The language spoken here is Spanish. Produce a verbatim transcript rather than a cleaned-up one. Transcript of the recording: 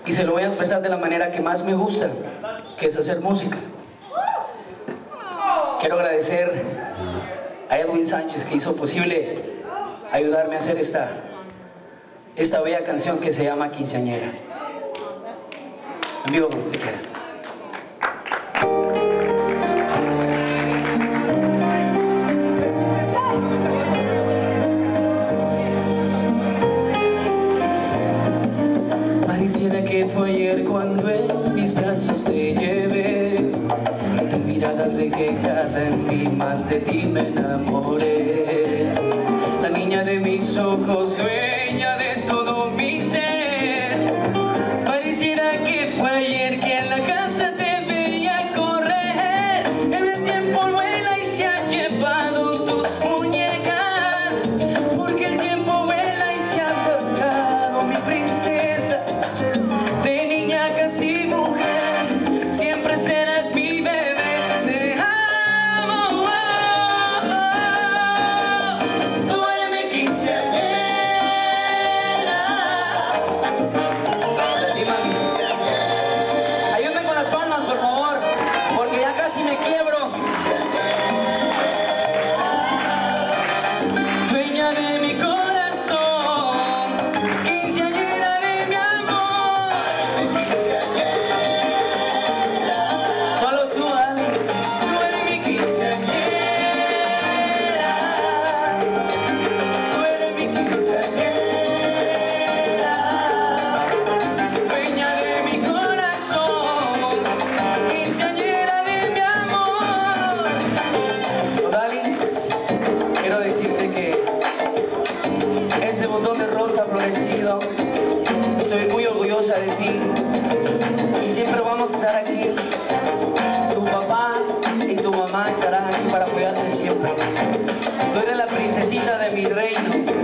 y se lo voy a expresar de la manera que más me gusta, que es hacer música. Quiero agradecer a Edwin Sánchez, que hizo posible ayudarme a hacer esta, esta bella canción que se llama Quinceañera. En vivo como usted quiera. Pareciera que fue ayer cuando en mis brazos te llevé, tu mirada reflejada en mí, más de ti me enamoré. La niña de mis ojos, dueña de todo mi ser. Pareciera que fue ayer que en la casa te veía correr. En el tiempo vuela y se ha llevado tus muñecas, porque el tiempo vuela y se ha tocado mi princesa. De niña casi mujer, siempre serás mi bebé. Te amo, oh, oh. Tú eres mi quinceañera. Ayúdenme con las palmas, por favor, porque ya casi me quiebro. Dueña de mi corazón, quinceañera de mi amor. Solo tú, Alice, tú eres mi quinceañera. Tú eres mi quinceañera. Dueña de mi corazón, quinceañera de mi amor. Alice, quiero decirte que este botón de rosa florecido, estoy muy orgullosa de ti y siempre vamos a estar aquí. Tu papá y tu mamá estarán aquí para apoyarte siempre. Tú eres la princesita de mi reino.